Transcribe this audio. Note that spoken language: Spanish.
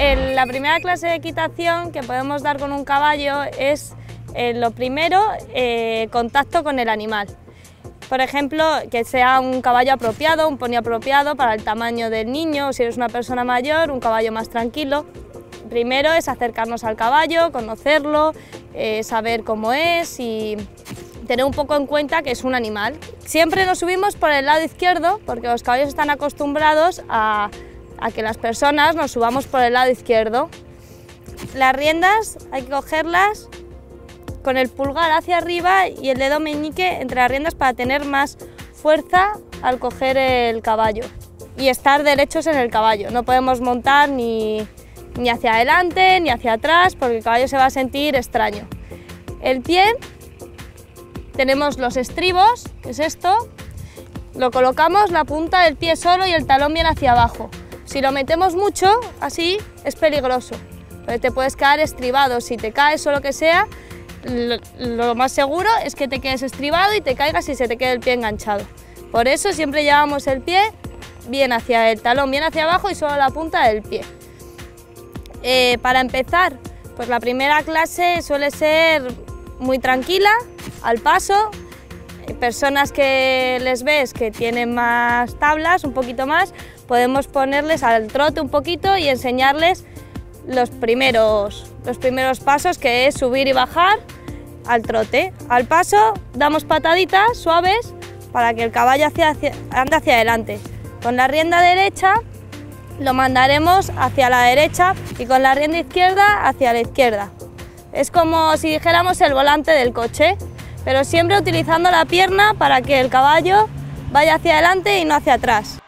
La primera clase de equitación que podemos dar con un caballo es, lo primero, contacto con el animal. Por ejemplo, que sea un caballo apropiado, un pony apropiado para el tamaño del niño, o si eres una persona mayor, un caballo más tranquilo. Primero es acercarnos al caballo, conocerlo, saber cómo es y tener un poco en cuenta que es un animal. Siempre nos subimos por el lado izquierdo porque los caballos están acostumbrados a que las personas nos subamos por el lado izquierdo. Las riendas hay que cogerlas con el pulgar hacia arriba y el dedo meñique entre las riendas para tener más fuerza al coger el caballo y estar derechos en el caballo. No podemos montar ni hacia adelante ni hacia atrás porque el caballo se va a sentir extraño. El pie, tenemos los estribos, que es esto, lo colocamos la punta del pie solo y el talón bien hacia abajo. Si lo metemos mucho, así, es peligroso, porque te puedes quedar estribado. Si te caes o lo que sea, lo más seguro es que te quedes estribado y te caigas y se te quede el pie enganchado. Por eso siempre llevamos el pie bien hacia el talón, bien hacia abajo y solo la punta del pie. Para empezar, pues la primera clase suele ser muy tranquila, al paso. Personas que les ves que tienen más tablas, un poquito más, podemos ponerles al trote un poquito y enseñarles los primeros pasos, que es subir y bajar al trote. Al paso damos pataditas suaves para que el caballo ande hacia adelante. Con la rienda derecha lo mandaremos hacia la derecha y con la rienda izquierda hacia la izquierda. Es como si dijéramos el volante del coche, pero siempre utilizando la pierna para que el caballo vaya hacia adelante y no hacia atrás.